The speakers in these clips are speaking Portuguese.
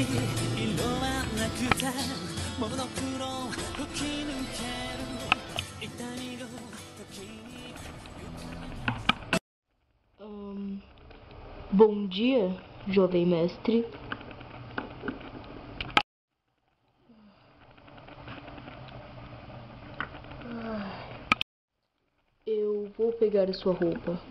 Bom dia, jovem mestre. Eu vou pegar a sua roupa.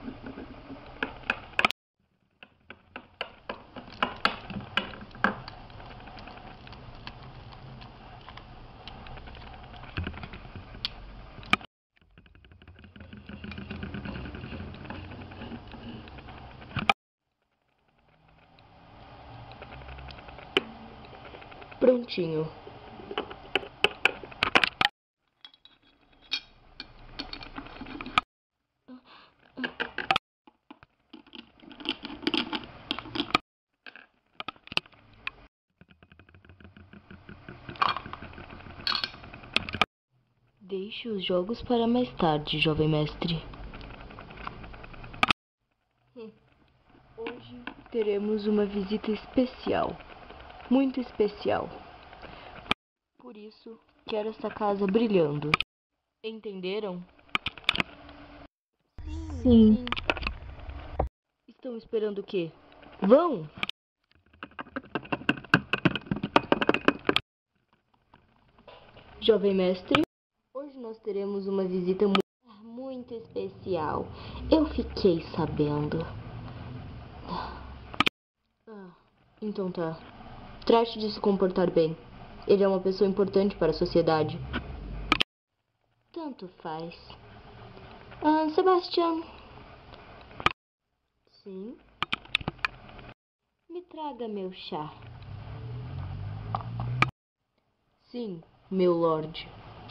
Prontinho. Deixe os jogos para mais tarde, jovem mestre. Hoje teremos uma visita especial. Muito especial. Por isso, quero essa casa brilhando. Entenderam? Sim. Estão esperando o quê? Vão! Jovem mestre, hoje nós teremos uma visita muito especial. Eu fiquei sabendo. Então tá. Trate de se comportar bem. Ele é uma pessoa importante para a sociedade. Tanto faz. Sebastião. Sim? Me traga meu chá. Sim, meu lorde.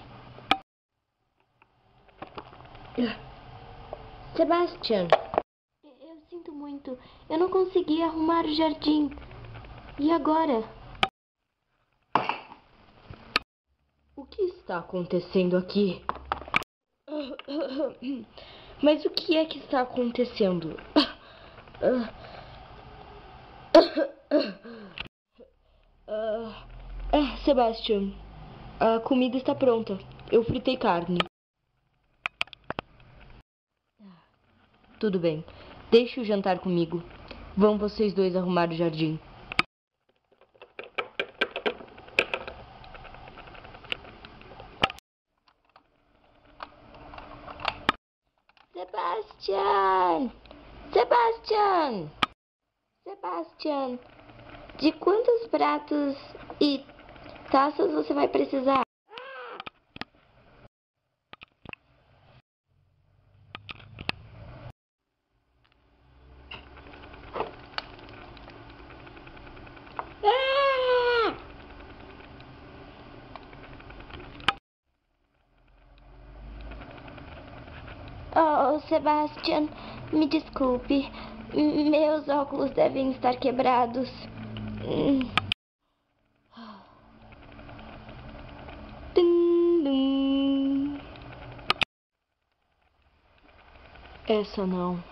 Sebastião. Eu sinto muito. Eu não consegui arrumar o jardim. E agora? O que está acontecendo aqui? Mas o que é que está acontecendo? Sebastian, a comida está pronta. Eu fritei carne. Tudo bem. Deixe o jantar comigo. Vão vocês dois arrumar o jardim. Sebastian! Sebastian! Sebastian! De quantos pratos e taças você vai precisar? Oh, Sebastian, me desculpe. Meus óculos devem estar quebrados. Essa não.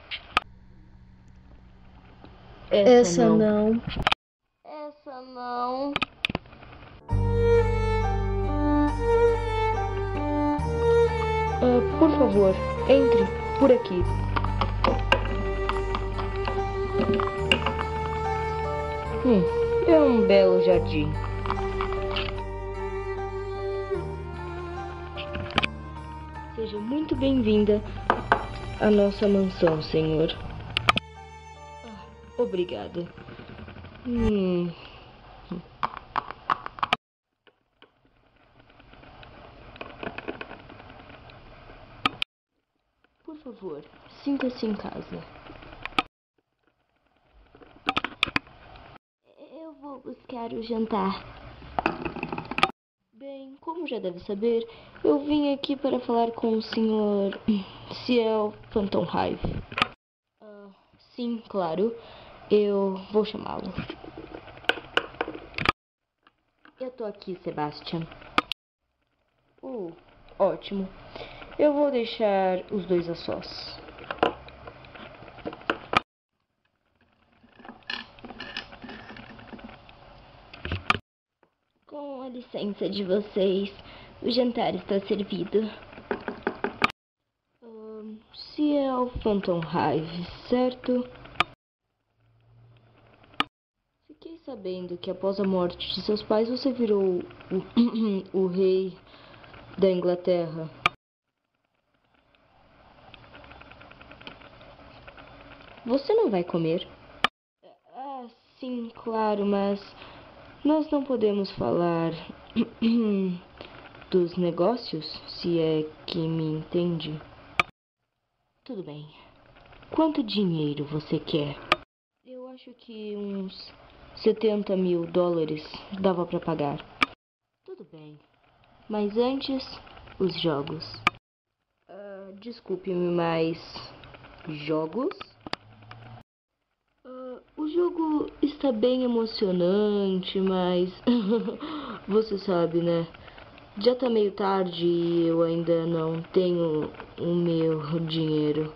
Essa não. Essa não. Por favor, entre por aqui. É um belo jardim. Seja muito bem-vinda à nossa mansão, senhor. Obrigada. Por favor, sinta-se em casa. Eu vou buscar o jantar. Bem, como já deve saber, eu vim aqui para falar com o senhor Ciel Phantom Hive. Sim, claro. Eu vou chamá-lo. Eu tô aqui, Sebastian. Ótimo. Eu vou deixar os dois a sós. licença de vocês. O jantar está servido. Se é o Phantom Hive, certo? Fiquei sabendo que após a morte de seus pais você virou o rei da Inglaterra. Você não vai comer? Ah, sim, claro, mas nós não podemos falar dos negócios, se é que me entende. Tudo bem. Quanto dinheiro você quer? Eu acho que uns $70.000 dava para pagar. Tudo bem. Mas antes, os jogos. Desculpe-me, mas... jogos? O jogo está bem emocionante, mas... você sabe, né? Já tá meio tarde e eu ainda não tenho o meu dinheiro.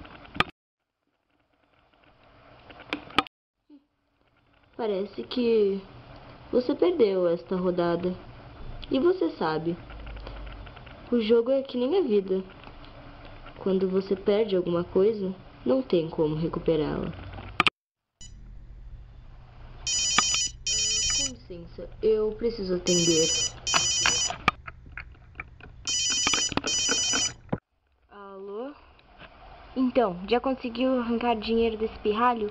Parece que você perdeu esta rodada. E você sabe, o jogo é que nem a vida. Quando você perde alguma coisa, não tem como recuperá-la. Com licença, eu preciso atender. Alô? Então, já conseguiu arrancar dinheiro desse pirralho?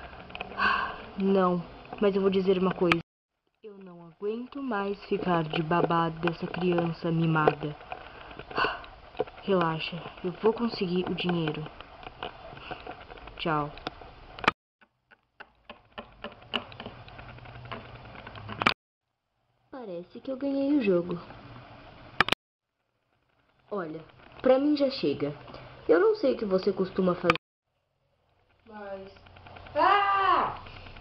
Não, mas eu vou dizer uma coisa. Eu não aguento mais ficar de babá dessa criança mimada. Relaxa, eu vou conseguir o dinheiro. Tchau. Parece que eu ganhei o jogo. Olha, pra mim já chega. Eu não sei o que você costuma fazer. Mas... Ah!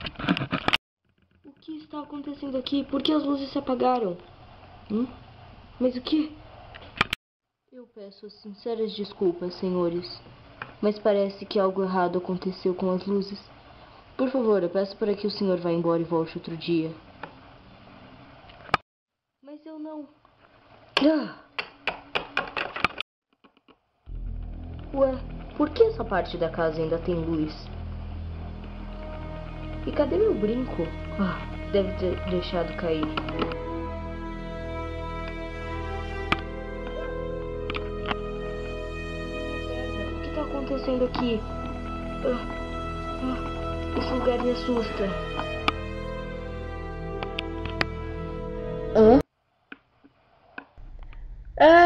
O que está acontecendo aqui? Por que as luzes se apagaram? Mas o que? Eu peço sinceras desculpas, senhores. Mas parece que algo errado aconteceu com as luzes. Por favor, eu peço para que o senhor vá embora e volte outro dia. Mas eu não... Ué, por que essa parte da casa ainda tem luz? E cadê meu brinco? Deve ter deixado cair. O que está acontecendo aqui? Esse lugar me assusta. Hã?